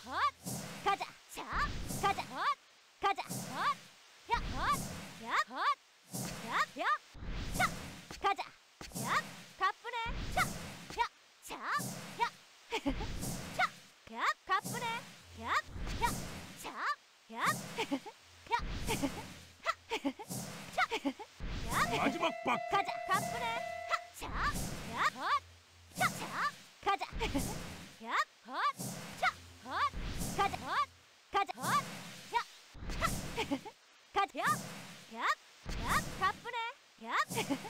헛 가자 자 가자 헛 가자 헛야헛야헛야야 자 가자 야 가쁘네 자야자야 자 가쁘네 야야자야 마지막 박 가자 가쁘네 자야헛 자 가자 야헛 헛 가자 헛 가자 헛야 가자 야 가쁘네 야